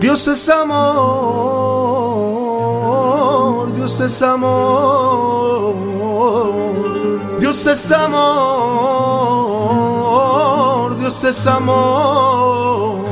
Dios es amor, Dios es amor, Dios es amor, Dios es amor.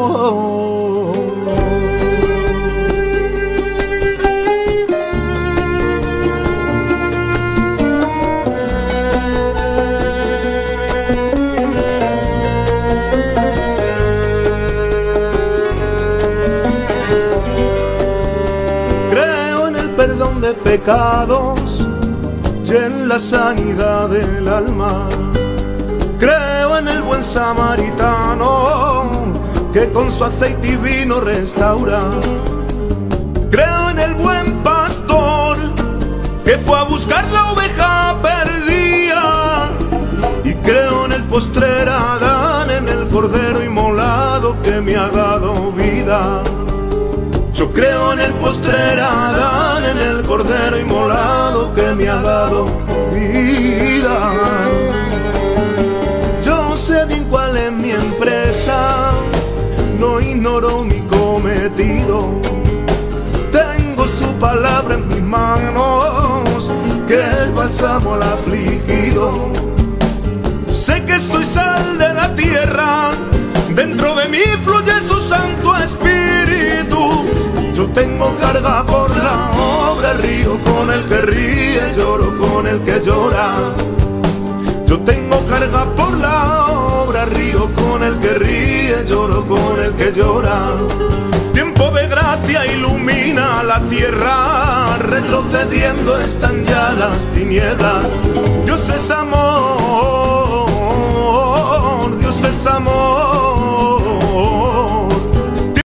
Perdón de pecados y en la sanidad del alma. Creo en el buen samaritano que con su aceite y vino restaura. Creo en el buen pastor que fue a buscar la oveja perdida. Y creo en el postrer Adán, en el cordero inmolado que me ha dado vida. Yo creo en el postrer Adán, en el cordero inmolado que me ha dado vida. Yo sé bien cuál es mi empresa, no ignoro mi cometido. Tengo su palabra en mis manos, que es bálsamo al afligido. Sé que soy sal de la tierra, dentro de mí fluye su Santo Espíritu. Yo tengo carga por la obra, río con el que ríe, lloro con el que llora. Yo tengo carga por la obra, río con el que ríe, lloro con el que llora. Tiempo de gracia ilumina la tierra, retrocediendo están ya las tinieblas. Dios es amor.